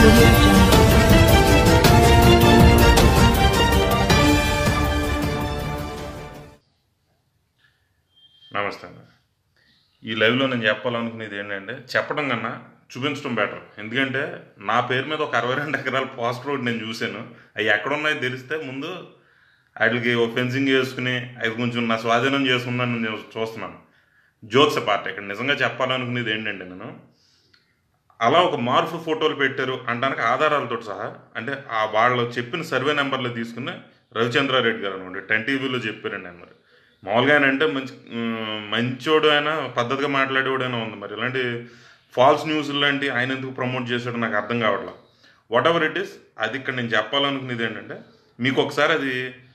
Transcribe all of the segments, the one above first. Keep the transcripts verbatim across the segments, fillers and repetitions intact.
audio jungle. నమస్తే అండి. ఈ లైవ్లో నేను చెప్పాలనుకునేది ఏంటంటే చెప్పడం కన్నా చూపించడం బెటర్. ఎందుకంటే నా పేరు మీద ఒక అరవై రెండు ఎకరాల పోస్టర్ రోడ్ నేను చూశాను. అవి ఎక్కడున్నాయో తెలిస్తే ముందు వాటికి ఒక ఫెన్సింగ్ చేసుకుని అవి కొంచెం నా స్వాధీనం చేసుకున్నాను నేను చూస్తున్నాను. జోక్స్ పార్ట్ ఇక్కడ నిజంగా చెప్పాలనుకునేది ఏంటంటే నేను అలా ఒక మార్పు ఫోటోలు పెట్టారు అంటానికి ఆధారాలతో సహా, అంటే ఆ వాళ్ళు చెప్పిన సర్వే నెంబర్లో తీసుకుని రవిచంద్రారెడ్డి గారు అనమాట టెన్ టీవీలో చెప్పారండి. ఆయన మరి మామూలుగా ఆయన అంటే మంచి మంచోడు, అయినా పద్ధతిగా మాట్లాడేవాడు అయినా ఉంది. మరి ఇలాంటి ఫాల్స్ న్యూస్ లాంటి ఆయన ఎందుకు ప్రమోట్ చేశాడో నాకు అర్థం కావట్లేదు. వాట్ ఎవర్ ఇట్ ఈస్, అది ఇక్కడ నేను చెప్పాలనుకునేది ఏంటంటే మీకు ఒకసారి అది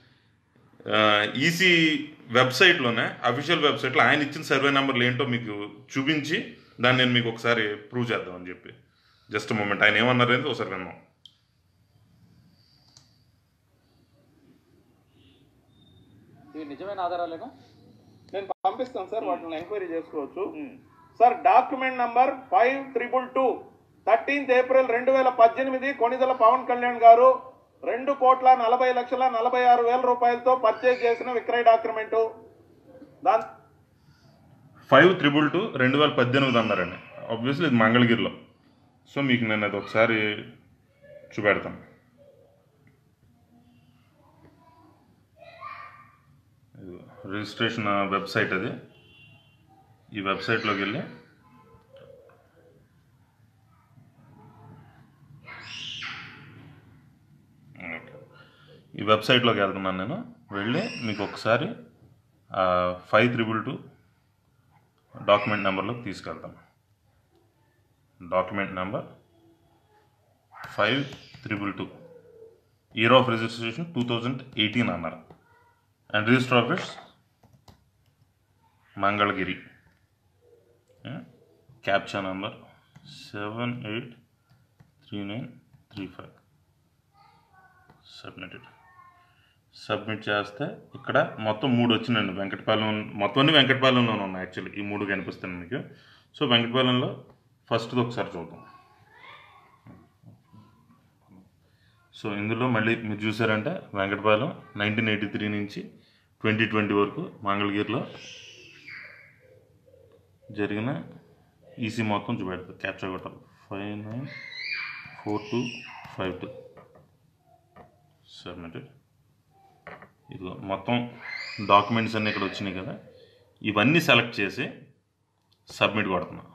ఈసీ వెబ్సైట్లోనే అఫీషియల్ వెబ్సైట్లో ఆయన ఇచ్చిన సర్వే నెంబర్లు ఏంటో మీకు చూపించి దాన్ని నేను మీకు ఒకసారి ప్రూవ్ చేద్దామని చెప్పి జస్ట్ మూమెంట్ ఆయన ఏమన్నారు అనేది ఒకసారి విన్నాం. ఇవి నిజమైన ఆధారాలేనా? నేను పంపిస్తాను సార్, వాటిని ఎంక్వైరీ చేసుకోవచ్చు sir. Document number five triple two thirteenth April రెండు వేల పద్దెనిమిది కొణిదెల పవన్ కళ్యాణ్ గారు రెండు కోట్ల నలభై లక్షల నలభై ఆరు వేల రూపాయలతో పర్చేజ్ చేసిన విక్రయ డాక్యుమెంటు. దాని ఫైవ్ త్రిబుల్ టూ రెండు వేల పద్దెనిమిది అన్నారండి. ఆబ్వియస్లీ ఇది మంగళగిరిలో. సో మీకు నేను అది ఒకసారి చూపెడతాను. రిజిస్ట్రేషన్ వెబ్సైట్ అది. ఈ వెబ్సైట్లోకి వెళ్ళి ఈ వెబ్సైట్లోకి వెళ్తున్నాను నేను. వెళ్ళి మీకు ఒకసారి ఫైవ్ త్రిబుల్ టూ డాక్యుమెంట్ నెంబర్లోకి తీసుకెళ్తాను. Document number five triple two year of registration two thousand eighteen అన్నారు. And register office Mangalagiri. Captcha number seven eight three nine three five. Submitted. Submit చేస్తే ఇక్కడ మొత్తం మూడు వచ్చినాయండి. వెంకటపాలెం మొత్తం అన్ని వెంకటపాలెంలోనే ఉన్నాయి. యాక్చువల్లీ ఈ మూడు కనిపిస్తాను మీకు. సో వెంకటపాలెంలో ఫస్ట్ది ఒకసారి చూద్దాం. సో ఇందులో మళ్ళీ మీరు చూసారంటే వెంకటపాలెం నైన్టీన్ ఎయిటీ త్రీ నుంచి ట్వంటీ ట్వంటీ వరకు మంగళగిరిలో జరిగిన ఈసీ మొత్తం చూపెడతారు. క్యాప్చర్ కొట్టాలి. Five nine four two five two. Submitted. ఇదిగో మొత్తం డాక్యుమెంట్స్ అన్నీ ఇక్కడ వచ్చినాయి కదా, ఇవన్నీ సెలెక్ట్ చేసి సబ్మిట్ కొడుతున్నా.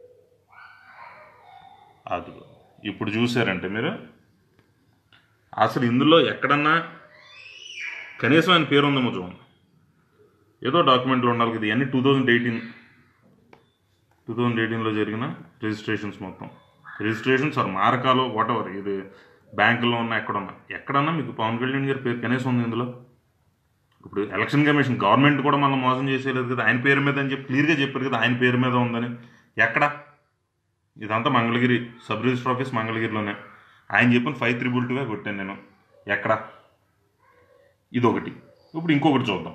అది ఇప్పుడు చూసారంటే మీరు అసలు ఇందులో ఎక్కడన్నా కనీసం ఆయన పేరు ఉందేమో చూడండి. ఏదో డాక్యుమెంట్లో ఉండాలి కదా. ఇవన్నీ two thousand eighteen two thousand ఎయిటీన్లో జరిగిన రిజిస్ట్రేషన్స్ మొత్తం. రిజిస్ట్రేషన్స్ ఆర్ మారకాలు వాట్ ఎవర్, ఇది బ్యాంకులో ఉన్న ఎక్కడున్నా ఎక్కడన్నా మీకు పవన్ కళ్యాణ్ గారి పేరు కనీసం ఉంది ఇందులో. ఇప్పుడు ఎలక్షన్ కమిషన్ గవర్నమెంట్ కూడా మనం మోసం చేసేయలేదు కదా, ఆయన పేరు మీద అని చెప్పి క్లియర్గా చెప్పారు కదా ఆయన పేరు మీద ఉందని. ఎక్కడ? ఇదంతా మంగళగిరి సబ్ రిజిస్టర్ ఆఫీస్ మంగళగిరిలోనే. ఆయన చెప్పిన ఫైవ్ త్రిబుల్ టూగా కొట్టాను నేను. ఎక్కడ? ఇదొకటి. ఇప్పుడు ఇంకొకటి చూద్దాం.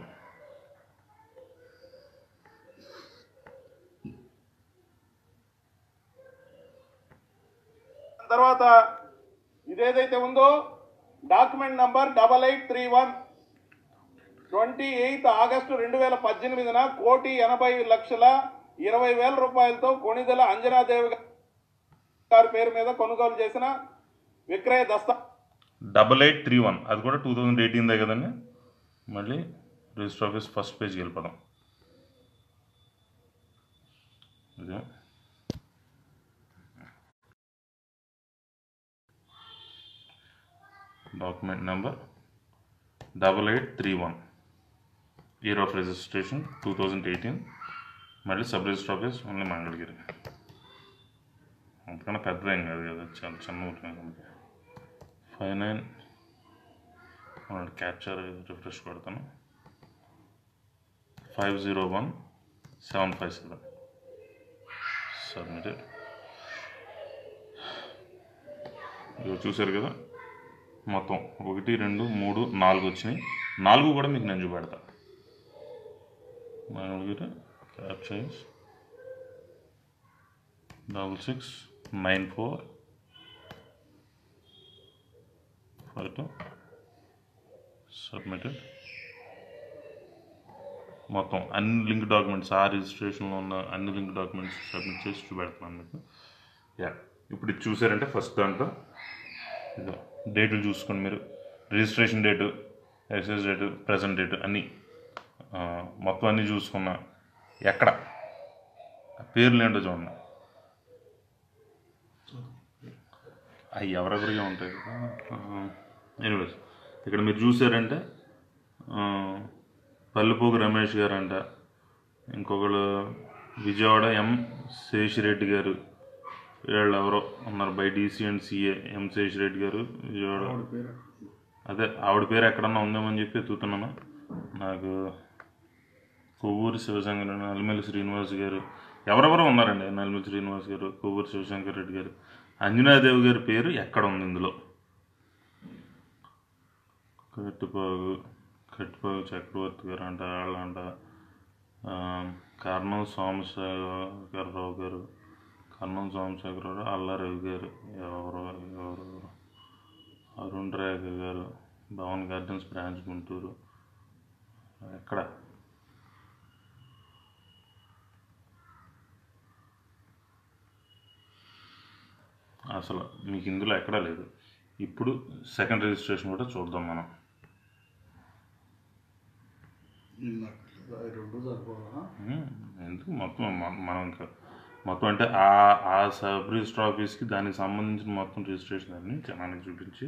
తర్వాత ఇదేదైతే ఉందో document number double eight three one twenty eighth August రెండు వేల పద్దెనిమిదిన కోటి ఎనభై లక్షల ఇరవై వేల రూపాయలతో కొణిదెల అంజనాదేవి గారి పేరు మీద కొనుగోలు చేసిన విక్రయ దస్తా. డబల్ ఎయిట్ త్రీ వన్ అది కూడా టూ థౌజండ్ ఎయిటీన్ దే కదండి. మళ్ళీ రిజిస్టర్ ఆఫీస్ ఫస్ట్ పేజ్కి వెళ్ళిపోదాం. ఇదే document number double eight three one year of registration two thousand eighteen. మళ్ళీ sub register office only Mangalagiri. అంతకన్నా పెద్దదేం కాదు కదా, చాలా చిన్న ఊరు. ఫైవ్ నైన్ క్యాప్చర్ రిఫ్రెష్ కొడతాను. Five zero one seven five seven. Submitted. ఇవి చూసారు కదా, మొత్తం ఒకటి రెండు మూడు నాలుగు వచ్చినాయి. నాలుగు కూడా మీకు నేను చూపెడతా. Mangalagiri captures double six nine four photo submitted. మొత్తం అన్ని లింక్ డాక్యుమెంట్స్, ఆ రిజిస్ట్రేషన్లో ఉన్న అన్ని లింక్ డాక్యుమెంట్స్ సబ్మిట్ చేసి చూపెడుతున్నాను మీకు. యా, ఇప్పుడు ఇది చూసారంటే ఫస్ట్ దాంట్లో ఇదో డేట్లు చూసుకోండి మీరు. Registration date, excise date, present date అన్నీ మొత్తం అన్నీ చూసుకున్నా. ఎక్కడ పేర్లు ఏంటో చూడండి, అవి ఎవరెవరిగా ఉంటాయి కదా. ఎనీవేస్ ఇక్కడ మీరు చూసారంటే పల్లెపోగు రమేష్ గారు అంట, ఇంకొకరు విజయవాడ ఎం శేషిరెడ్డి గారు, వీళ్ళు ఎవరో ఉన్నారు by DC and CA. M Seshireddy గారు విజయవాడ, అదే ఆవిడ పేరు ఎక్కడన్నా ఉందేమని చెప్పి ఎత్తుతున్నాను. నాకు కొవ్వూరి శివశంకర్, నల్లిమల్లి శ్రీనివాస్ గారు, ఎవరెవరో ఉన్నారండి. నల్లిమల్లి శ్రీనివాస్ గారు, కొవ్వూరి శివశంకర్ రెడ్డి గారు, అంజనాదేవి గారి పేరు ఎక్కడ ఉంది ఇందులో. కట్టుపాగు కట్టుపాగు చక్రవర్తి గారు అంట, వాళ్ళంట. కర్ణం సోమశేఖరరావు గారు, కర్ణం సోమశేఖరరావు, అల్లారవి గారు, ఎవరు ఎవరు అరుణ్ రేఖ గారు, భవన్ గార్డెన్స్ బ్రాంచ్ గుంటూరు. ఎక్కడ అసలు మీకు ఇందులో ఎక్కడా లేదు. ఇప్పుడు సెకండ్ రిజిస్ట్రేషన్ కూడా చూద్దాం మనం. ఎందుకు మొత్తం మనం ఇంకా మొత్తం అంటే ఆ ఆ సబ్ రిజిస్టర్ ఆఫీస్కి దానికి సంబంధించిన మొత్తం రిజిస్ట్రేషన్ అన్ని జనానికి చూపించి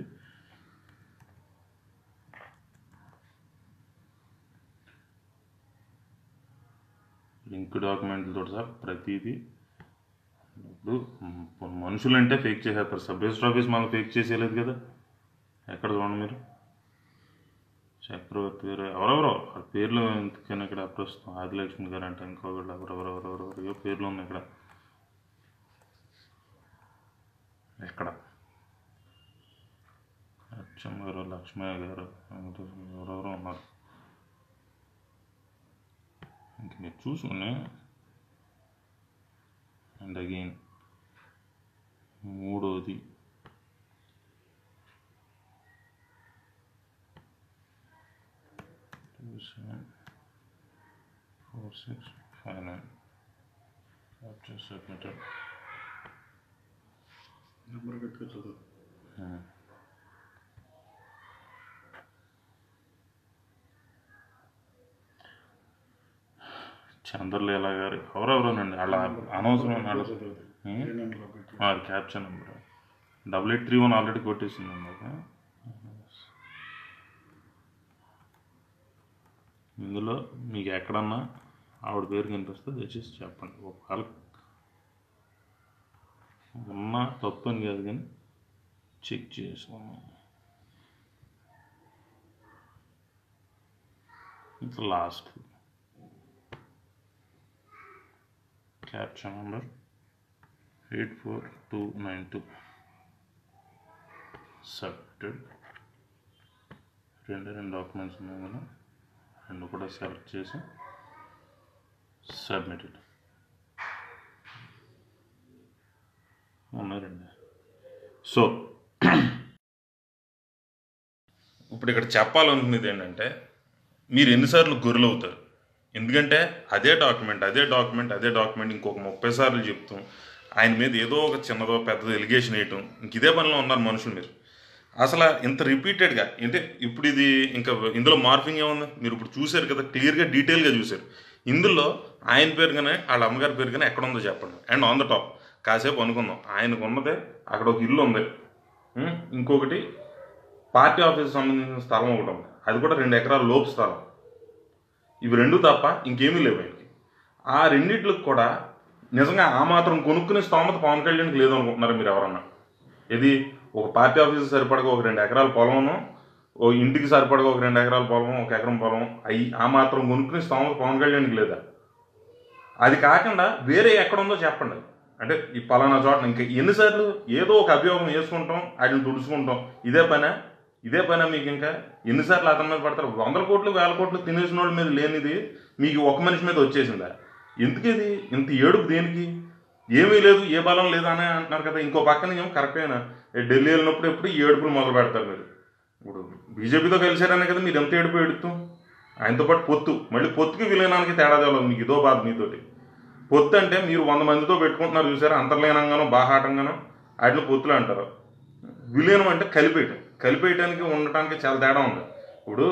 లింక్ డాక్యుమెంట్లతో సహా ప్రతిదీ. ఇప్పుడు మనుషులంటే ఫేక్ చేసేస్తారు, సబ్ రిజిస్టర్ ఆఫీస్ మాకు ఫేక్ చేసేయలేదు కదా. ఎక్కడ చూడండి మీరు, చక్రవర్తి గారు ఎవరెవరో పేర్లు ఎందుకని ఇక్కడ ప్రస్తుతం ఆదిలక్ష్మి గారు అంటే ఇంకొకళ్ళు ఎవరెవరెవరెవరెవరో పేర్లు ఉన్నాయి ఇక్కడ. ఎక్కడ అచ్చమ్మ గారు, లక్ష్మయ్య గారు, ఎవరెవరో ఉన్నారు. ఇంక మీరు చూసుకుని అండ్ అగైన్ మూడోది two seven four six five nine capture submitted. Number గట్టిగా చదువు. చంద్రలీల గారు ఎవరెవరోనండి వాళ్ళ అనవసరం. అది capture number double eight three one already కొట్టేసిందండి. అది ఇందులో మీకు ఎక్కడన్నా ఆవిడ పేరు కనిపిస్తే దయచేసి చెప్పండి. ఒకవేళ ఉన్నా తప్పు అని కాదు కానీ చెక్ చేసుకున్నాం. ఇంకా last capture number eight four two nine two submitted. రెండు రెండు డాక్యుమెంట్స్ ఉన్నాయి కదా, రెండు కూడా సెలెక్ట్ చేసి సబ్మిటెడ్ ఉన్నారండి. సో ఇప్పుడు ఇక్కడ చెప్పాలనుకునేది ఏంటంటే మీరు ఎన్నిసార్లు గొర్రెలు అవుతారు. ఎందుకంటే అదే డాక్యుమెంట్ అదే డాక్యుమెంట్ అదే డాక్యుమెంట్ ఇంకొక ముప్పై సార్లు చెప్తాం, ఆయన మీద ఏదో ఒక చిన్నదో పెద్దదో ఎలిగేషన్ వేయటం, ఇంక ఇదే పనిలో ఉన్నారు మనుషులు మీరు. అసలు ఇంత రిపీటెడ్గా అంటే ఇప్పుడు ఇది ఇంకా ఇందులో మార్పింగ్ ఏముంది మీరు ఇప్పుడు చూశారు కదా, క్లియర్గా డీటెయిల్గా చూశారు. ఇందులో ఆయన పేరు కానీ వాళ్ళ అమ్మగారి పేరు కానీ ఎక్కడ ఉందో చెప్పండి. అండ్ ఆన్ ద టాప్ కాసేపు అనుకుందాం, ఆయనకు ఉన్నదే అక్కడ ఒక ఇల్లు ఉంది, ఇంకొకటి పార్టీ ఆఫీస్కి సంబంధించిన స్థలం ఒకటి ఉంది, అది కూడా రెండు ఎకరాల లోపు స్థలం. ఇవి రెండు తప్ప ఇంకేమీ లేవు ఆయనకి. ఆ రెండింటికి కూడా నిజంగా ఆ మాత్రం కొనుక్కునే స్తోమత పవన్ కళ్యాణ్కి లేదు అనుకుంటున్నారు మీరు ఎవరన్నా. ఇది ఒక పార్టీ ఆఫీస్కి సరిపడగా ఒక రెండు ఎకరాల పొలము, ఓ ఇంటికి సరిపడగా ఒక రెండు ఎకరాల పొలం, ఒక ఎకరం పొలం, అవి ఆ మాత్రం కొనుక్కునే స్తోమత పవన్ కళ్యాణ్కి లేదా? అది కాకుండా వేరే ఎక్కడ ఉందో చెప్పండి. అంటే ఈ పలానా చోట ఇంకా ఎన్నిసార్లు ఏదో ఒక అభియోగం వేసుకుంటాం, వాటిని తుడుచుకుంటాం, ఇదే పైన ఇదే పైన మీకు ఇంకా ఎన్నిసార్లు అతని మీద పడతారు. వందల కోట్లు వేల కోట్లు తినేసిన వాళ్ళ మీద లేనిది మీకు ఒక మనిషి మీద వచ్చేసిందా? ఎందుకు ఇది ఇంత ఏడుపు దేనికి? ఏమీ లేదు, ఏ బలం లేదు అని అంటున్నారు కదా. ఇంకో పక్కన ఏమో కరెక్టేనా ఢిల్లీ వెళ్ళినప్పుడు ఎప్పుడు ఏడుపులు మొదలు పెడతారు మీరు. ఇప్పుడు బీజేపీతో కలిశారనే కదా మీరు ఎంత ఏడిపోయి ఎడుతూ ఆయనతో పాటు పొత్తు, మళ్ళీ పొత్తుకి విలీనానికి తేడా తెలవదు మీకు. ఇదో బాధ మీతోటి. పొత్తు అంటే మీరు వంద మందితో పెట్టుకుంటున్నారు చూసారా, అంతర్లీనంగానో బాహాటంగానో వాటిని పొత్తులు అంటారు. విలీనం అంటే కలిపేయటం. కలిపేయటానికి ఉండటానికి చాలా తేడా ఉంది. ఇప్పుడు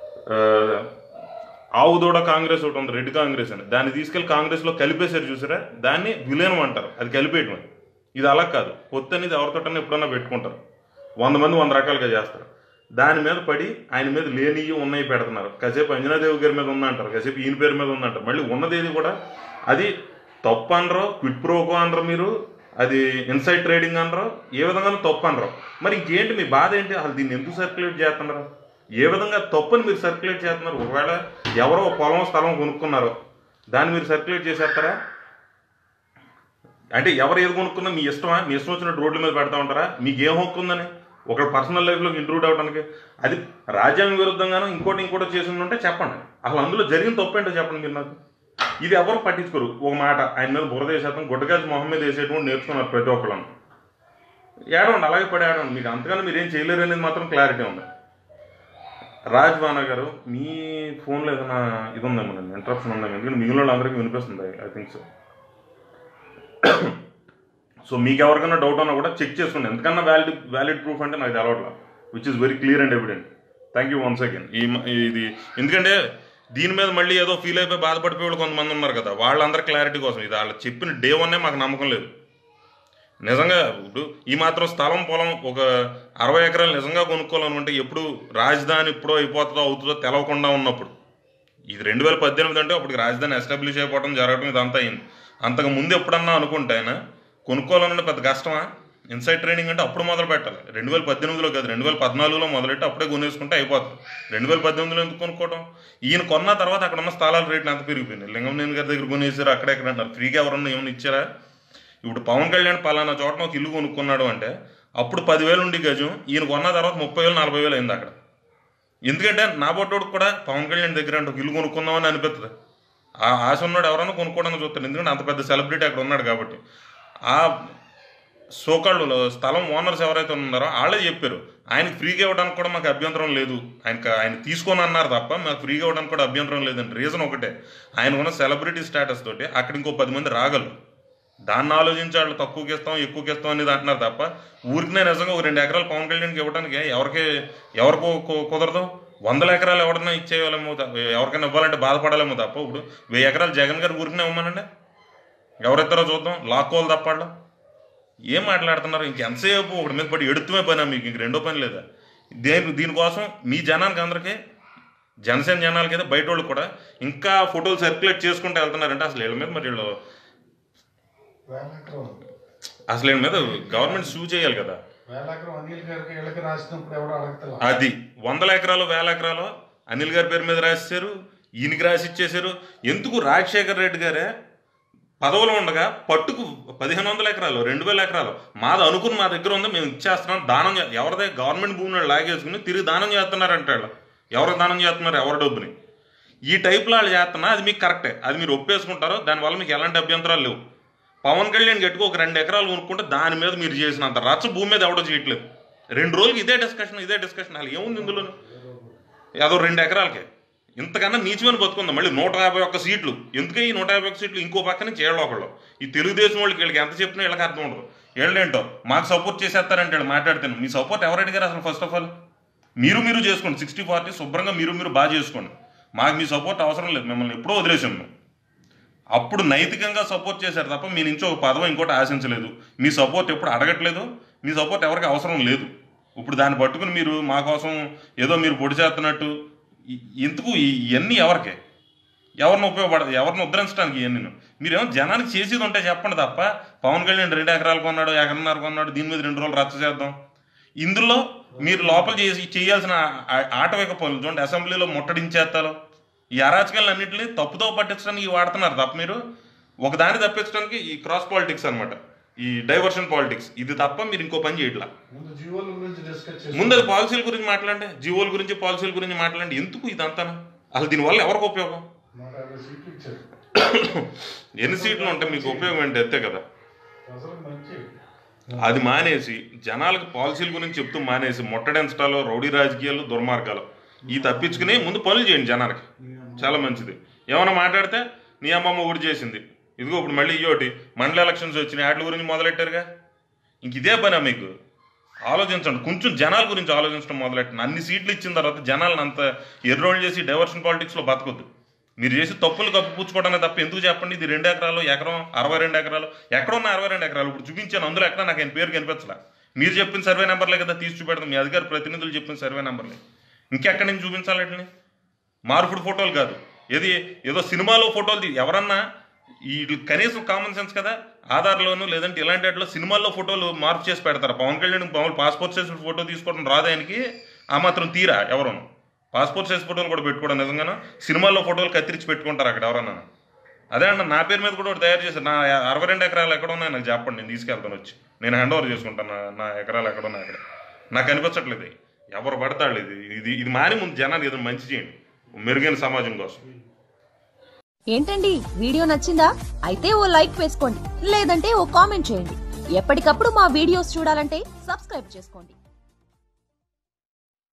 ఆవుదూడ కాంగ్రెస్ ఒకటి ఉంది, రెడ్ కాంగ్రెస్ అని, దాన్ని తీసుకెళ్లి కాంగ్రెస్లో కలిపేశారు చూసారా, దాన్ని విలీనం అంటారు. అది కలిపేయటం. ఇది అలా కాదు. పొత్తు అనేది ఎవరితోటన్నా ఎప్పుడన్నా పెట్టుకుంటారు. వంద మంది వంద రకాలుగా చేస్తారు. దాని మీద పడి ఆయన మీద లేనివి ఉన్నాయి పెడుతున్నారు. కాసేపు అంజనాదేవి గారి మీద ఉందంటారు, కాసేపు ఈయన పేరు మీద ఉందంటారు. మళ్ళీ ఉన్నదేది కూడా అది తప్పు అనరు, క్విట్ ప్రోకో అనరు, మీరు అది ఇన్సైడ్ ట్రేడింగ్ అనరు, ఏ విధంగా తప్పు అనరు. మరి ఇంకేంటి మీ బాధ ఏంటి? అసలు దీన్ని ఎందుకు సర్క్యులేట్ చేస్తున్నారు? ఏ విధంగా తప్పుని మీరు సర్క్యులేట్ చేస్తున్నారు? ఒకవేళ ఎవరో పొలం స్థలం కొనుక్కున్నారో దాన్ని మీరు సర్క్యులేట్ చేసేస్తారా? అంటే ఎవరు ఏది కొనుక్కున్నా మీ ఇష్టమా? మీ ఇష్టం వచ్చినట్టు రోడ్ల మీద పెడతా ఉంటారా? మీకు ఏం హక్కు ఉందని ఒక పర్సనల్ లైఫ్లోకి ఇంట్రూడ్ అవ్వడానికి? అది రాజ్యాంగ విరుద్ధంగానో ఇంకోటి ఇంకోటి చేసి ఉంటే చెప్పండి. అసలు అందులో జరిగిన తప్పు ఏంటో చెప్పండి మీరు నాకు. ఇది ఎవరు పట్టించుకోరు. ఒక మాట ఆయన మీద బురద వేసేస్తాం, గుడ్డగాజు మొహం మీద వేసేటువంటి నేర్చుకున్నారు ప్రతి ఒక్కళ్ళని. ఏడవండి, అలాగే పడి ఏడవండి. మీకు అంతగానో మీరేం చేయలేరు అనేది మాత్రం క్లారిటీ ఉంది. రాజ్వానా గారు, మీ ఫోన్లో ఏదైనా ఇది ఉందేమో, నేను ఇంటరప్షన్ ఉందేమో, ఎందుకంటే మిగిలిన వాళ్ళు అందరికీ వినిపిస్తుంది. I think so. సో మీకు ఎవరికైనా డౌట్ ఉన్నా కూడా చెక్ చేసుకోండి. ఎందుకన్నా వ్యాలిడ్ వ్యాలిడ్ ప్రూఫ్ అంటే నాకు తెలవట్లా, which is very clear and evident. Thank you once again. ఈ ఇది ఎందుకంటే దీని మీద మళ్ళీ ఏదో ఫీల్ అయిపోయి బాధపడిపోయే వాళ్ళు కొంతమంది ఉన్నారు కదా, వాళ్ళందరూ క్లారిటీ కోసం. ఇది వాళ్ళు చెప్పిన డే వన్నే మాకు నమ్మకం లేదు. నిజంగా ఇప్పుడు ఈ మాత్రం స్థలం పొలం ఒక అరవై ఎకరాలు నిజంగా కొనుక్కోవాలనుకుంటే ఎప్పుడు రాజధాని ఎప్పుడో అయిపోతుందో అవుతుందో తెలవకుండా ఉన్నప్పుడు, ఇది రెండు వేల పద్దెనిమిది అంటే అప్పటికి రాజధాని ఎస్టాబ్లిష్ అయిపోవడం జరగడం ఇదంతా అయింది. అంతకు ముందు ఎప్పుడన్నా అనుకుంటే ఆయన కొనుక్కోవాలన్నా పెద్ద కష్టమా? ఇన్సైడ్ ట్రేడింగ్ అంటే అప్పుడు మొదలు పెట్టాలి. రెండు వేల పద్దెనిమిదిలో కాదు, రెండు వేల పద్నాలుగులో మొదలెట్టి అప్పుడే కొనేసుకుంటే అయిపోతుంది. రెండు వేల పద్దెనిమిదిలో ఎందుకు కొనుక్కోవడం? ఈయన కొన్న తర్వాత అక్కడ ఉన్న స్థలాల రేట్లు ఎంత పెరిగిపోయినాయి. లింగంనేని గారి దగ్గర కొనేసారు, అక్కడెక్కడ అంటారు. ఫ్రీగా ఎవరన్నా ఏమైనా ఇచ్చారా? ఇప్పుడు పవన్ కళ్యాణ్ పలానా చోట ఒక ఇల్లు కొనుక్కున్నాడు అంటే అప్పుడు పదివేలు ఉండి గజం, ఈయన కొన్న తర్వాత ముప్పై వేలు నలభై వేలు అయింది అక్కడ. ఎందుకంటే నా బొట్టోడికి కూడా పవన్ కళ్యాణ్ దగ్గర అంటే ఒక ఇల్లు కొనుక్కుందామని అనిపిస్తుంది. ఆ ఆశ ఉన్నాడు ఎవరైనా కొనుక్కోవడానికి చూస్తాడు, ఎందుకంటే అంత పెద్ద సెలబ్రిటీ అక్కడ ఉన్నాడు కాబట్టి. ఆ సోకాళ్ళు స్థలం ఓనర్స్ ఎవరైతే ఉన్నారో వాళ్ళే చెప్పారు ఆయనకి ఫ్రీగా ఇవ్వడానికి కూడా మాకు అభ్యంతరం లేదు, ఆయనకు ఆయన తీసుకొని అన్నారు తప్ప మాకు ఫ్రీగా ఇవ్వడానికి కూడా అభ్యంతరం లేదండి. రీజన్ ఒకటే, ఆయన ఉన్న సెలబ్రిటీ స్టేటస్ తోటి అక్కడ ఇంకో పది మంది రాగలరు. దాన్ని ఆలోచించి వాళ్ళు తక్కువకి ఇస్తాం ఎక్కువకి ఇస్తాం అనేది అంటున్నారు తప్ప ఊరికినే నిజంగా ఒక రెండు ఎకరాలు పవన్ కళ్యాణ్కి ఇవ్వడానికి ఎవరికి ఎవరికో కుదరదు. వందల ఎకరాలు ఎవరైనా ఇచ్చేయాలేమో, ఎవరికైనా ఇవ్వాలంటే బాధపడాలేమో తప్ప ఇప్పుడు వెయ్యి ఎకరాలు జగన్ గారు ఊరికినే ఇవ్వమనండి, ఎవరిస్తారో చూద్దాం, లాక్కోవాలి తప్ప వాళ్ళు ఏం మాట్లాడుతున్నారు? ఇంకెంతసేపు ఒకటి మీద పడి ఎడుతుమే పని మీకు, ఇంక రెండో పని లేదా? దేని దీనికోసం మీ జనానికి అందరికీ, జనసేన జనాలకి అయితే బయట వాళ్ళు కూడా ఇంకా ఫోటోలు సర్క్యులేట్ చేసుకుంటూ వెళ్తున్నారంటే అసలు వీళ్ళ మీద మరి వీళ్ళు అసలు వీళ్ళ మీద గవర్నమెంట్ సూ చేయాలి కదా. అది వందల ఎకరాలు వేల ఎకరాలు అనిల్ గారి పేరు మీద రాసేశారు, ఈయనకి రాసి ఇచ్చేశారు. ఎందుకు? రాజశేఖర్ రెడ్డి గారే పదవులు ఉండగా పట్టుకు పదిహేను వందల ఎకరాలు రెండు వేల ఎకరాలు మాది అనుకుని మా దగ్గర ఉంది మేము ఇచ్చేస్తున్నాం, దానం ఎవరిదే గవర్నమెంట్ భూమిని లాగేసుకుని తిరిగి దానం చేస్తున్నారంటే వాళ్ళు ఎవరు దానం చేస్తున్నారు? ఎవరి డబ్బుని ఈ టైప్లో వాళ్ళు చేస్తున్నా అది మీకు కరెక్టే, అది మీరు ఒప్పేసుకుంటారో దానివల్ల మీకు ఎలాంటి అభ్యంతరాలు లేవు. పవన్ కళ్యాణ్ గట్టుకు ఒక రెండు ఎకరాలు కొనుక్కుంటే దాని మీద మీరు చేసినంత రచ్చ భూమి మీద ఎవడో చేయట్లేదు. రెండు రోజులకి ఇదే డిస్కషన్ ఇదే డిస్కషన్ అసలు ఏముంది ఇందులో? అదో రెండు ఎకరాలకే ఇంతకన్నా నీచమని బతుకుందాం. మళ్ళీ నూట యాభై ఒక్క సీట్లు ఎందుకే? ఈ నూట యాభై ఒక్క సీట్లు ఇంకో పక్కన చేయడం ఒకళ్ళు. ఈ తెలుగుదేశం వాళ్ళకి వీళ్ళకి ఎంత చెప్పినా వీళ్ళకి అర్థం ఉండదు. వీళ్ళేంటో మాకు సపోర్ట్ చేసేస్తారంటే వీళ్ళు మాట్లాడుతాను. మీ సపోర్ట్ ఎవరు అడిగారు అసలు? ఫస్ట్ ఆఫ్ ఆల్ మీరు మీరు చేసుకోండి, సిక్స్టీ ఫార్టీ శుభ్రంగా మీరు మీరు బాగా చేసుకోండి. మాకు మీ సపోర్ట్ అవసరం లేదు, మిమ్మల్ని ఎప్పుడో వదిలేసాం మేము. అప్పుడు నైతికంగా సపోర్ట్ చేశారు తప్ప మీ నుంచి ఒక పదవి ఇంకోటి ఆశించలేదు. మీ సపోర్ట్ ఎప్పుడు అడగట్లేదు, మీ సపోర్ట్ ఎవరికి అవసరం లేదు. ఇప్పుడు దాన్ని పట్టుకుని మీరు మా కోసం ఏదో మీరు పొడి చేస్తున్నట్టు ఎందుకు? ఇవన్నీ ఎవరికే? ఎవరిని ఉపయోగపడ ఎవరిని ఉద్ధరించడానికి ఇవన్నీ? మీరేమో జనానికి చేసేది ఉంటే చెప్పండి తప్ప పవన్ కళ్యాణ్ రెండు ఎకరాలు కొన్నాడు ఎకరన్నర కొన్నాడు దీని మీద రెండు రోజులు రచ్చ చేద్దాం. ఇందులో మీరు లోపల చేసి చేయాల్సిన ఆటవిక పనులు చూడండి, అసెంబ్లీలో ముట్టడించేస్తాలో ఈ అరాచకాలన్నింటినీ తప్పుతో పట్టించడానికి వాడుతున్నారు తప్ప మీరు ఒకదాన్ని తప్పించడానికి ఈ క్రాస్ పాలిటిక్స్ అనమాట, ఈ డైవర్షన్ పాలిటిక్స్. ఇది తప్ప మీరు ఇంకో పని చేయట్లా. ముందు అది పాలసీల గురించి మాట్లాడండి, జీవోల గురించి పాలసీల గురించి మాట్లాడండి. ఎందుకు ఇదంతా? అసలు దీనివల్ల ఎవరికి ఉపయోగం? ఎన్ని సీట్లు ఉంటే మీకు ఉపయోగం ఏంటి? అంతే కదా. అది మానేసి జనాలకు పాలసీల గురించి చెప్తూ మానేసి ముట్టడెంచడాలు రౌడీ రాజకీయాలు దుర్మార్గాలు ఈ తప్పించుకుని ముందు పనులు చేయండి జనానికి, చాలా మంచిది. ఏమైనా మాట్లాడితే నీ అమ్మమ్మ ఊడి చేసింది, ఇదిగో ఇప్పుడు మళ్ళీ ఇయ్యోటి మండల ఎలక్షన్స్ వచ్చినాయి వాటి గురించి మొదలెట్టారుగా. ఇంక ఇదే పనా మీకు? ఆలోచించండి, కొంచెం జనాల గురించి ఆలోచించడం మొదలెట్టండి. అన్ని సీట్లు ఇచ్చిన తర్వాత జనాలను అంత ఎర్రోళ్ళు చేసి డైవర్షన్ పాలిటిక్స్లో బతకొద్దు. మీరు చేసి తప్పులు కప్పిపుచ్చుకోవడానికి తప్ప ఎందుకు చెప్పండి. ఇది రెండు ఎకరాలు ఎకరం అరవై రెండు ఎకరాలు ఎక్కడున్న అరవై రెండు ఎకరాలు ఇప్పుడు చూపించాను, అందులో ఎక్కడ నాకు ఆయన పేరు కనిపించలే. మీరు చెప్పిన సర్వే నెంబర్లే కదా తీసి చూపెడతాం, మీ అధికార ప్రతినిధులు చెప్పిన సర్వే నెంబర్లే. ఇంకెక్కడి నుంచి చూపించాలి వాటిని? మార్పుడు ఫోటోలు కాదు, ఏది ఏదో సినిమాలో ఫోటోలు తీ- ఎవరన్నా ఈ కనీసం కామన్ సెన్స్ కదా, ఆధార్లోను లేదంటే ఇలాంటి వాటిలో సినిమాల్లో ఫోటోలు మార్పు చేసి పెడతారు. పవన్ కళ్యాణ్ మామూలు పాస్పోర్ట్ సైజ్ ఫోటో తీసుకోవడం రాదు ఆయనకి, ఆ మాత్రం తీరా ఎవరును పాస్పోర్ట్ సైజ్ ఫోటోలు కూడా పెట్టుకోవడం నిజంగానో సినిమాల్లో ఫోటోలు కత్తిరించి పెట్టుకుంటారు అక్కడ ఎవరన్నా. అదే అన్న నా పేరు మీద కూడా ఒకటి తయారు చేశారు. నా అరవై రెండు ఎకరాలు ఎక్కడ ఉన్నాయి నాకు చెప్పండి, నేను తీసుకెళ్తాను వచ్చి, నేను హ్యాండ్ ఓవర్ చేసుకుంటాను నా- నా ఎకరాలు ఎక్కడ ఉన్నాయి అక్కడ. నాకు కనిపించట్లేదు ఎవరు పడతాడు. ఇది ఇది ఇది మాని ముందు జనాలు ఏదో మంచి చేయండి మెరుగైన సమాజం కోసం. ఏంటండి వీడియో నచ్చిందా? అయితే ఓ లైక్ వేసుకోండి, లేదంటే ఓ కామెంట్ చేయండి. ఎప్పటికప్పుడు మా వీడియోస్ చూడాలంటే సబ్స్క్రైబ్ చేసుకోండి.